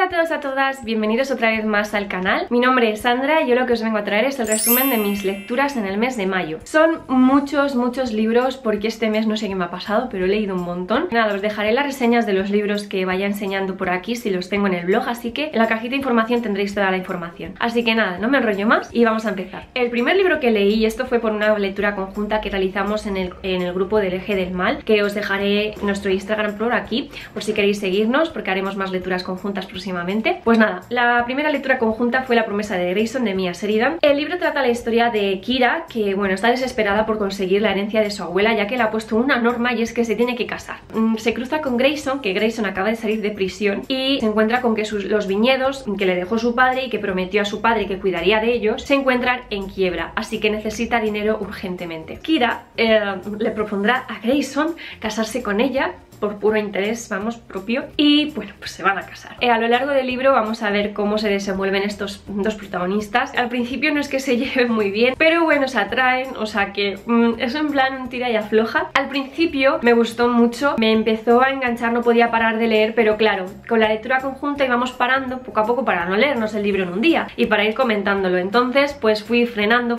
Hola a todos y a todas, bienvenidos otra vez más al canal. Mi nombre es Sandra y yo lo que os vengo a traer es el resumen de mis lecturas en el mes de mayo. Son muchos libros porque este mes no sé qué me ha pasado, pero he leído un montón. Nada, os dejaré las reseñas de los libros que vaya enseñando por aquí si los tengo en el blog, así que en la cajita de información tendréis toda la información. Así que nada, no me enrollo más y vamos a empezar. El primer libro que leí, y esto fue por una lectura conjunta que realizamos en el grupo del Eje del Mal, que os dejaré nuestro Instagram por aquí, por si queréis seguirnos, porque haremos más lecturas conjuntas próximamente. Pues nada, la primera lectura conjunta fue La promesa de Grayson de Mia Sheridan. El libro trata la historia de Kira, que bueno, está desesperada por conseguir la herencia de su abuela, ya que le ha puesto una norma y es que se tiene que casar. Se cruza con Grayson, que Grayson acaba de salir de prisión, y se encuentra con que los viñedos que le dejó su padre y que prometió a su padre que cuidaría de ellos, se encuentran en quiebra, así que necesita dinero urgentemente. Kira le propondrá a Grayson casarse con ella por puro interés, vamos, propio, y bueno, pues se van a casar. A lo largo del libro vamos a ver cómo se desenvuelven estos dos protagonistas. Al principio no es que se lleven muy bien, pero bueno, se atraen, o sea que es en plan un tira y afloja. Al principio me gustó mucho, me empezó a enganchar, no podía parar de leer, pero claro, con la lectura conjunta íbamos parando poco a poco para no leernos el libro en un día y para ir comentándolo. Entonces pues fui frenando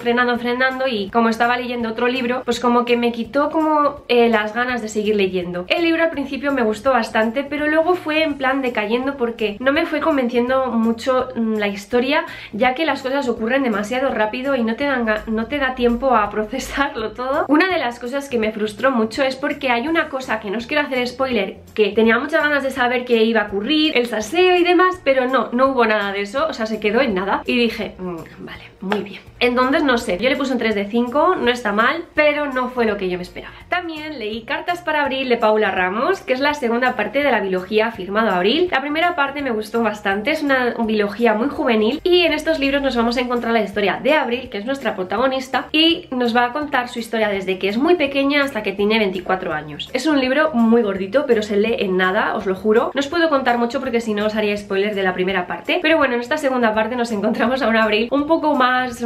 y como estaba leyendo otro libro, pues como que me quitó como las ganas de seguir leyendo. El libro al principio me gustó bastante, pero luego fue en plan decayendo porque no me fue convenciendo mucho la historia, ya que las cosas ocurren demasiado rápido y no te da tiempo a procesarlo todo. Una de las cosas que me frustró mucho es porque hay una cosa que no os quiero hacer spoiler, que tenía muchas ganas de saber qué iba a ocurrir, el salseo y demás, pero no hubo nada de eso, o sea, se quedó en nada y dije, vale, muy bien. Entonces no sé, yo le puse un 3 de 5, no está mal, pero no fue lo que yo me esperaba. También leí Cartas para Abril de Paula Ramos, que es la segunda parte de la biología Firmado Abril. La primera parte me gustó bastante, es una biología muy juvenil y en estos libros nos vamos a encontrar la historia de Abril, que es nuestra protagonista, y nos va a contar su historia desde que es muy pequeña hasta que tiene 24 años. Es un libro muy gordito, pero se lee en nada, os lo juro. No os puedo contar mucho porque si no os haría spoiler de la primera parte, pero bueno, en esta segunda parte nos encontramos a una Abril un poco más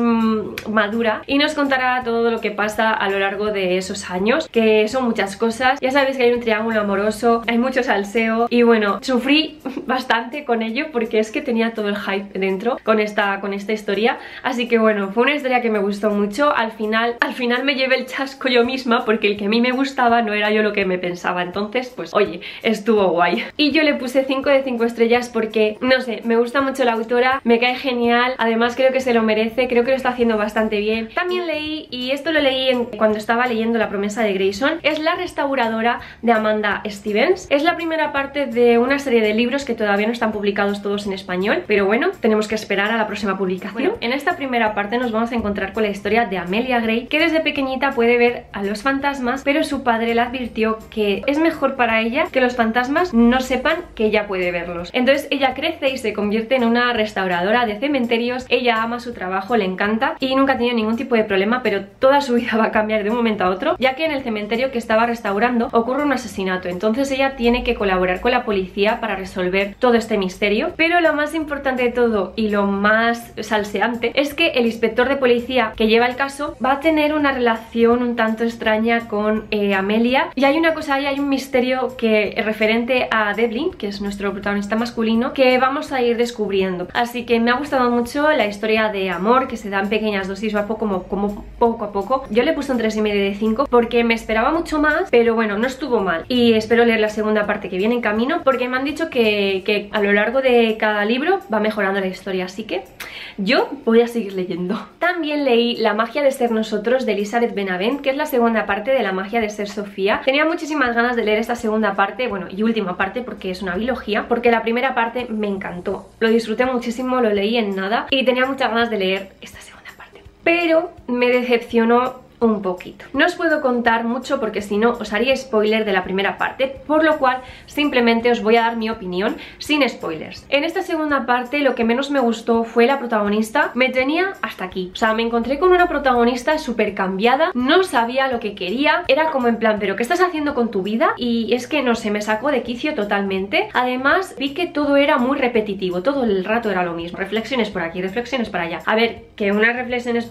madura y nos contará todo lo que pasa a lo largo de esos años, que son muchas cosas. Ya sabéis que hay un triángulo amoroso, hay mucho salseo y bueno, sufrí bastante con ello porque es que tenía todo el hype dentro con esta historia, así que bueno, fue una historia que me gustó mucho. Al final me llevé el chasco yo misma porque el que a mí me gustaba no era yo lo que me pensaba, entonces pues oye, estuvo guay. Y yo le puse 5 de 5 estrellas porque, no sé, me gusta mucho la autora, me cae genial, además creo que se lo merece, creo que lo está haciendo bastante bien. También leí, y esto lo leí cuando estaba leyendo La promesa de Grayson, es La restauradora de Amanda Stevens. Es la primera parte de una serie de libros que todavía no están publicados todos en español, pero bueno, tenemos que esperar a la próxima publicación. Bueno, en esta primera parte nos vamos a encontrar con la historia de Amelia Gray, que desde pequeñita puede ver a los fantasmas, pero su padre le advirtió que es mejor para ella que los fantasmas no sepan que ella puede verlos. Entonces ella crece y se convierte en una restauradora de cementerios. Ella ama su trabajo, le encanta y nunca ha tenido ningún tipo de problema, pero toda su vida va a cambiar de un momento a otro, ya que en el cementerio que estaba restaurando ocurre un asesinato. Entonces ella tiene que colaborar con la policía para resolver todo este misterio, pero lo más importante de todo y lo más salseante es que el inspector de policía que lleva el caso va a tener una relación un tanto extraña con Amelia, y hay una cosa ahí, hay un misterio que es referente a Devlin, que es nuestro protagonista masculino, que vamos a ir descubriendo. Así que me ha gustado mucho la historia de amor que se da en pequeñas dosis, va como poco a poco. Yo le puse un 3,5 de 5 porque me esperaba mucho más, pero bueno, no estuvo mal y espero leer la segunda parte que viene en camino porque me han dicho que a lo largo de cada libro va mejorando la historia, así que yo voy a seguir leyendo. También leí La magia de ser nosotros de Elizabeth Benavent, que es la segunda parte de La magia de ser Sofía. Tenía muchísimas ganas de leer esta segunda parte, bueno, y última parte porque es una biología, porque la primera parte me encantó, lo disfruté muchísimo, lo leí en nada y tenía muchas ganas de leer esta segunda parte, pero me decepcionó un poquito. No os puedo contar mucho porque si no os haría spoiler de la primera parte, por lo cual simplemente os voy a dar mi opinión sin spoilers. En esta segunda parte lo que menos me gustó fue la protagonista. Me tenía hasta aquí, o sea, me encontré con una protagonista súper cambiada, no sabía lo que quería, era como en plan, pero ¿qué estás haciendo con tu vida? Y es que no sé, me sacó de quicio totalmente. Además vi que todo era muy repetitivo, todo el rato era lo mismo, reflexiones por aquí, reflexiones para allá. A ver, que unas reflexiones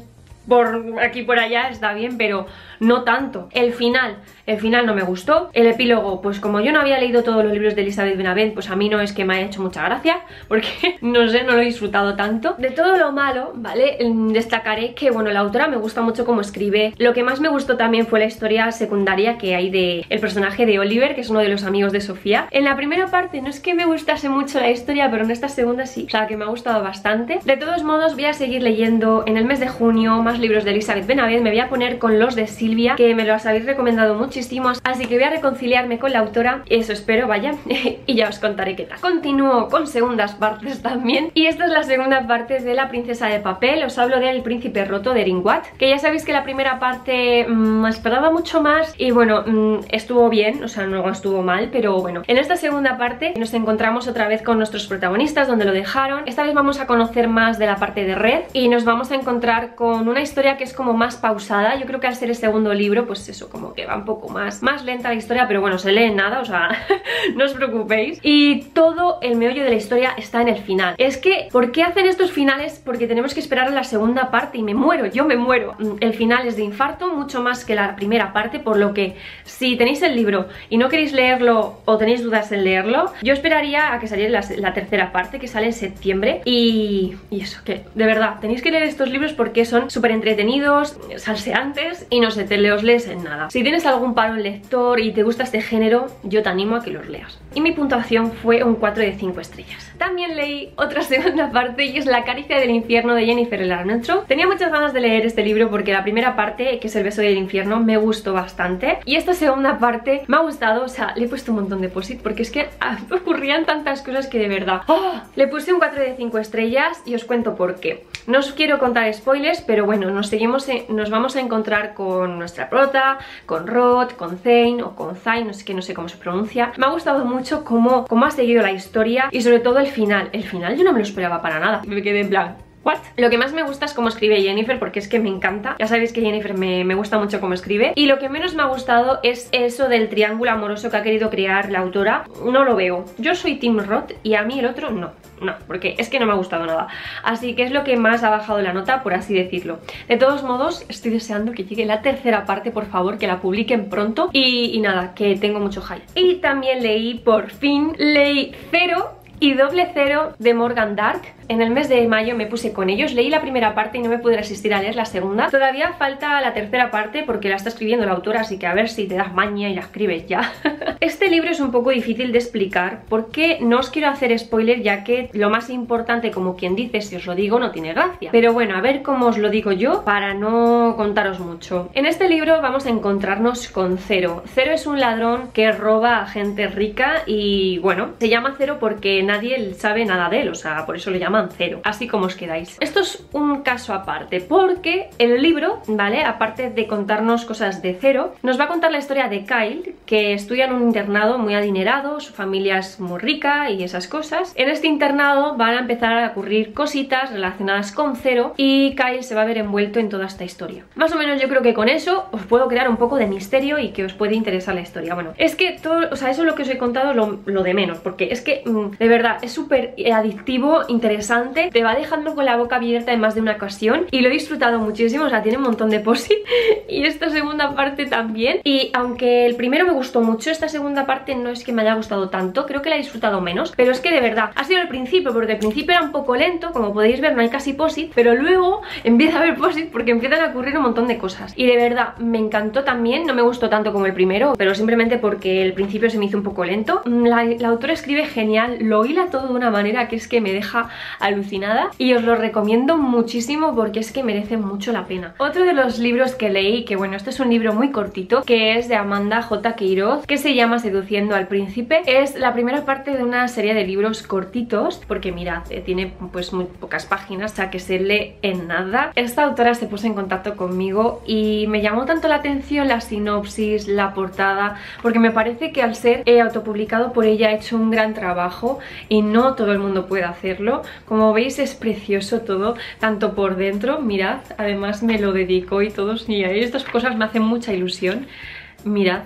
por aquí por allá está bien, pero no tanto. El final no me gustó. El epílogo, pues como yo no había leído todos los libros de Elizabeth Benavent, pues a mí no es que me haya hecho mucha gracia, porque no sé, no lo he disfrutado tanto. De todo lo malo, ¿vale? Destacaré que, bueno, la autora me gusta mucho cómo escribe. Lo que más me gustó también fue la historia secundaria que hay de el personaje de Oliver, que es uno de los amigos de Sofía. En la primera parte no es que me gustase mucho la historia, pero en esta segunda sí, o sea que me ha gustado bastante. De todos modos voy a seguir leyendo en el mes de junio más libros de Elizabeth Benavent. Me voy a poner con los de Silvia, que me los habéis recomendado muchísimos, así que voy a reconciliarme con la autora, eso espero, vaya, y ya os contaré qué tal. Continúo con segundas partes también, y esta es la segunda parte de La princesa de papel. Os hablo del príncipe roto de Erin Watt, que ya sabéis que la primera parte esperaba mucho más y bueno, estuvo bien, o sea, no estuvo mal, pero bueno. En esta segunda parte nos encontramos otra vez con nuestros protagonistas donde lo dejaron. Esta vez vamos a conocer más de la parte de Red y nos vamos a encontrar con una historia que es como más pausada. Yo creo que al ser el segundo libro, pues eso, como que va un poco más lenta la historia, pero bueno, se lee en nada, o sea, no os preocupéis. Y todo el meollo de la historia está en el final. Es que, ¿por qué hacen estos finales? Porque tenemos que esperar a la segunda parte y me muero, yo me muero. El final es de infarto, mucho más que la primera parte, por lo que si tenéis el libro y no queréis leerlo o tenéis dudas en leerlo, yo esperaría a que saliera la tercera parte, que sale en septiembre. Y eso, que de verdad, tenéis que leer estos libros porque son súper entretenidos, salseantes y no sé, te los lees en nada. Si tienes algún paro en lector y te gusta este género, yo te animo a que los leas. Y mi puntuación fue un 4 de 5 estrellas. También leí otra segunda parte y es La caricia del infierno de Jennifer Larnentro. Tenía muchas ganas de leer este libro porque la primera parte, que es El beso del infierno, me gustó bastante. Y esta segunda parte me ha gustado, o sea, le he puesto un montón de posit porque es que ocurrían tantas cosas que de verdad... ¡Oh! Le puse un 4 de 5 estrellas y os cuento por qué. No os quiero contar spoilers, pero bueno, nos vamos a encontrar con nuestra prota, con Rod, con Zane o con Zayn, no sé cómo se pronuncia. Me ha gustado mucho cómo ha seguido la historia y sobre todo el final. El final yo no me lo esperaba para nada. Me quedé en plan... ¿What? Lo que más me gusta es cómo escribe Jennifer, porque es que me encanta. Ya sabéis que Jennifer me gusta mucho cómo escribe. Y lo que menos me ha gustado es eso del triángulo amoroso que ha querido crear la autora. No lo veo. Yo soy Team Roth y a mí el otro no, porque es que no me ha gustado nada. Así que es lo que más ha bajado la nota, por así decirlo. De todos modos, estoy deseando que llegue la tercera parte, por favor, que la publiquen pronto. Y nada, que tengo mucho hype. Y también por fin leí Cero y Doble Cero de Morgan Dark. En el mes de mayo me puse con ellos, leí la primera parte y no me pude resistir a leer la segunda. Todavía falta la tercera parte porque la está escribiendo la autora, así que a ver si te das maña y la escribes ya. Este libro es un poco difícil de explicar porque no os quiero hacer spoiler, ya que lo más importante, como quien dice, si os lo digo, no tiene gracia. Pero bueno, a ver cómo os lo digo yo para no contaros mucho. En este libro vamos a encontrarnos con Cero. Cero es un ladrón que roba a gente rica y bueno, se llama Cero porque nadie sabe nada de él, o sea, por eso lo llaman Cero, así como os quedáis. Esto es un caso aparte porque el libro, ¿vale? Aparte de contarnos cosas de Cero, nos va a contar la historia de Kyle, que estudia en un internado muy adinerado, su familia es muy rica y esas cosas. En este internado van a empezar a ocurrir cositas relacionadas con Cero y Kyle se va a ver envuelto en toda esta historia. Más o menos yo creo que con eso os puedo crear un poco de misterio y que os puede interesar la historia. Bueno, es que todo, o sea, eso es lo que os he contado, lo de menos, porque es que de verdad es súper adictivo, interesante, te va dejando con la boca abierta en más de una ocasión y lo he disfrutado muchísimo, o sea, tiene un montón de posit y esta segunda parte también. Y aunque el primero me gustó mucho, esta segunda parte no es que me haya gustado tanto, creo que la he disfrutado menos, pero es que de verdad ha sido el principio, porque el principio era un poco lento, como podéis ver no hay casi posit, pero luego empieza a haber posit porque empiezan a ocurrir un montón de cosas y de verdad me encantó también. No me gustó tanto como el primero, pero simplemente porque el principio se me hizo un poco lento. La autora escribe genial, lo hila todo de una manera que es que me deja alucinada y os lo recomiendo muchísimo porque es que merece mucho la pena. Otro de los libros que leí, que bueno, este es un libro muy cortito, que es de Amanda J. Queiroz, que se llama Seduciendo al Príncipe. Es la primera parte de una serie de libros cortitos, porque mirad, tiene pues muy pocas páginas, o sea que se lee en nada. Esta autora se puso en contacto conmigo y me llamó tanto la atención la sinopsis, la portada, porque me parece que al ser autopublicado por ella ha hecho un gran trabajo y no todo el mundo puede hacerlo. Como veis es precioso todo, tanto por dentro, mirad, además me lo dedicó y todos, y estas cosas me hacen mucha ilusión, mirad.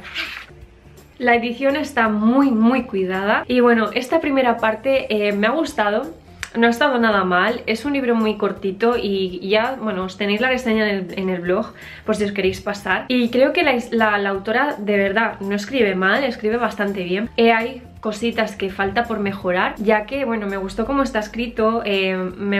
La edición está muy cuidada y bueno, esta primera parte me ha gustado. no ha estado nada mal, es un libro muy cortito y ya, bueno, os tenéis la reseña en el blog por si os queréis pasar. Y creo que la autora de verdad no escribe mal, escribe bastante bien. Hay cositas que falta por mejorar, ya que, bueno, me gustó cómo está escrito, me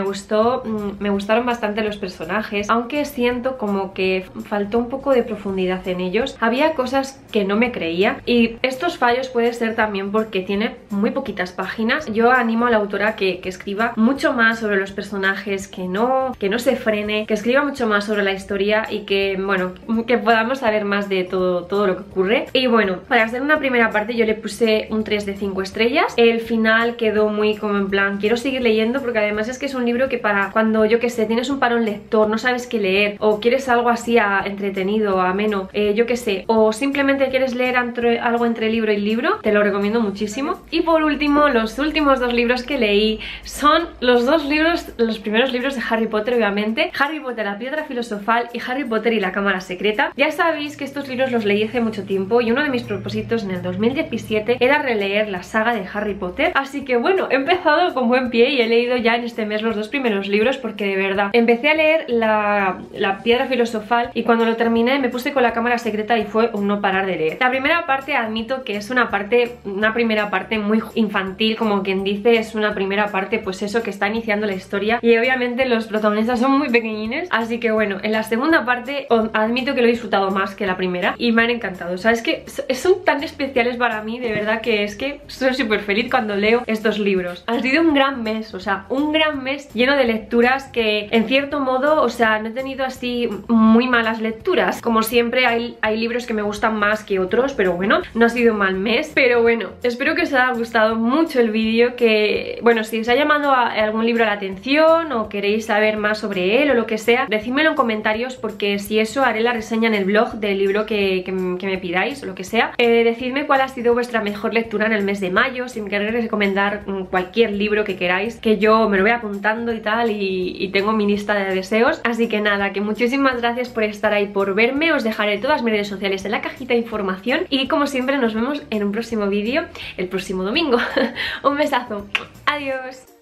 gustaron bastante los personajes, aunque siento como que faltó un poco de profundidad en ellos. Había cosas que no me creía y estos fallos puede ser también porque tiene muy poquitas páginas. Yo animo a la autora que escriba mucho más sobre los personajes, que no se frene, que escriba mucho más sobre la historia y que, bueno, que podamos saber más de todo lo que ocurre. Y bueno, para hacer una primera parte yo le puse un 3 de 5 estrellas. El final quedó muy como en plan, quiero seguir leyendo, porque además es que es un libro que para cuando, yo que sé, tienes un parón lector, no sabes qué leer, o quieres algo así entretenido, ameno, yo que sé, o simplemente quieres leer algo entre libro y libro, te lo recomiendo muchísimo. Y por último, los últimos 2 libros que leí son los primeros libros de Harry Potter, obviamente. Harry Potter, la piedra filosofal y Harry Potter y la cámara secreta. Ya sabéis que estos libros los leí hace mucho tiempo y uno de mis propósitos en el 2017 era releer la saga de Harry Potter, así que bueno, he empezado con buen pie y he leído ya en este mes los 2 primeros libros, porque de verdad empecé a leer la piedra filosofal y cuando lo terminé me puse con la cámara secreta y fue un no parar de leer. La primera parte admito que es una primera parte muy infantil, como quien dice, es una primera parte pues eso, que está iniciando la historia y obviamente los protagonistas son muy pequeñines, así que bueno, en la segunda parte admito que lo he disfrutado más que la primera y me han encantado. O sea, es que son tan especiales para mí, de verdad, que es que soy súper feliz cuando leo estos libros. Ha sido un gran mes, o sea, un gran mes lleno de lecturas que en cierto modo, o sea, no he tenido así muy malas lecturas. Como siempre hay libros que me gustan más que otros, pero bueno, no ha sido un mal mes. Pero bueno, espero que os haya gustado mucho el vídeo, que bueno, si os ha llamado algún libro la atención o queréis saber más sobre él o lo que sea, decídmelo en comentarios, porque si eso haré la reseña en el blog del libro que me pidáis o lo que sea. Decidme cuál ha sido vuestra mejor lectura en el mes de mayo, si me queréis recomendar cualquier libro que queráis, que yo me lo voy apuntando y tal, y tengo mi lista de deseos. Así que nada, que muchísimas gracias por estar ahí, por verme. Os dejaré todas mis redes sociales en la cajita de información y como siempre nos vemos en un próximo vídeo el próximo domingo. Un besazo, adiós.